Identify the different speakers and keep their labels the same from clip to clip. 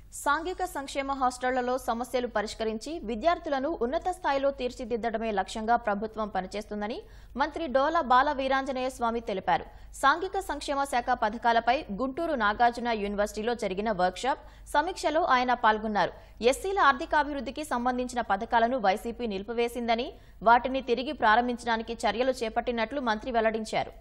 Speaker 1: సాంఘిక సంక్షేమ హాస్టళ్లలో సమస్యలు పరిష్కరించి విద్యార్థులను ఉన్నత స్థాయిలో తీర్చిదిద్దడమే లక్ష్యంగా ప్రభుత్వం పనిచేస్తుందని మంత్రి డోలా బాల వీరాంజనేయ స్వామి తెలిపారు. సాంఘిక సంక్షేమ శాఖ పథకాలపై గుంటూరు నాగార్జున యూనివర్సిటీలో జరిగిన వర్క్షాప్ సమీక్షలో ఆయన పాల్గొన్నారు. ఎస్సీల ఆర్థికాభివృద్ధికి సంబంధించిన పథకాలను వైసీపీ నిలిపివేసిందని, వాటిని తిరిగి ప్రారంభించడానికి చర్యలు చేపట్టినట్లు మంత్రి వెల్లడించారు.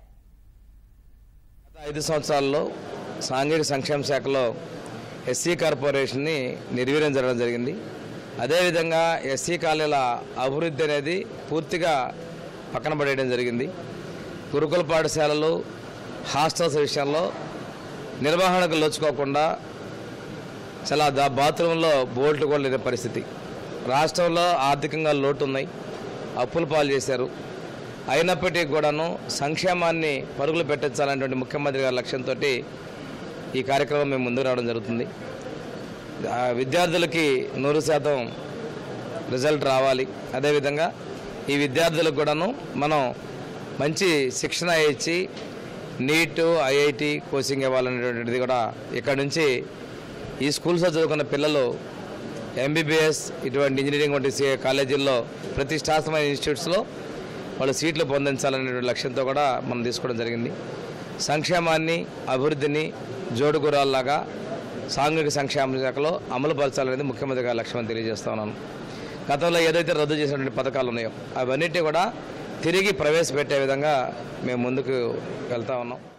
Speaker 2: 5 సంవత్సరాల్లో సాంఘిక సంక్షేమ శాఖలో ఎస్సీ కార్పొరేషన్ని నిర్వీర్యం జరగడం జరిగింది. అదేవిధంగా ఎస్సీ కాలేజీల అభివృద్ధి అనేది పూర్తిగా పక్కన పడేయడం జరిగింది. గురుకుల పాఠశాలలు హాస్టల్స్ విషయంలో నిర్వహణకు లోచుకోకుండా చాలా బాత్రూంలో బోల్ట్లు కూడా లేని పరిస్థితి. రాష్ట్రంలో ఆర్థికంగా లోటు ఉన్నాయి, అప్పుల పాలు చేశారు. అయినప్పటికీ కూడాను సంక్షేమాన్ని పరుగులు పెట్టించాలనేటువంటి ముఖ్యమంత్రి గారి లక్ష్యంతో ఈ కార్యక్రమం మేము ముందుకు రావడం జరుగుతుంది. విద్యార్థులకి 100% రిజల్ట్ రావాలి. అదేవిధంగా ఈ విద్యార్థులకు కూడాను మనం మంచి శిక్షణ ఇచ్చి నీట్, ఐఐటి కోచింగ్ ఇవ్వాలనేటువంటిది కూడా ఇక్కడ నుంచి ఈ స్కూల్స్లో చదువుకున్న పిల్లలు ఎంబీబీఎస్ ఇటువంటి ఇంజనీరింగ్ వంటి కాలేజీల్లో ప్రతిష్టాత్మకమైన ఇన్స్టిట్యూట్స్లో వాళ్ళు సీట్లు పొందించాలనే లక్ష్యంతో కూడా మనం తీసుకోవడం జరిగింది. సంక్షేమాన్ని, అభివృద్ధిని జోడుగురాల్లాగా సాంఘిక సంక్షేమ శాఖలో అమలు పరచాలనేది ముఖ్యమంత్రి గారి లక్ష్యం తెలియజేస్తా ఉన్నాను. గతంలో ఏదైతే రద్దు చేసినటువంటి పథకాలు ఉన్నాయో అవన్నిటి కూడా తిరిగి ప్రవేశపెట్టే విధంగా మేము ముందుకు వెళ్తా ఉన్నాం.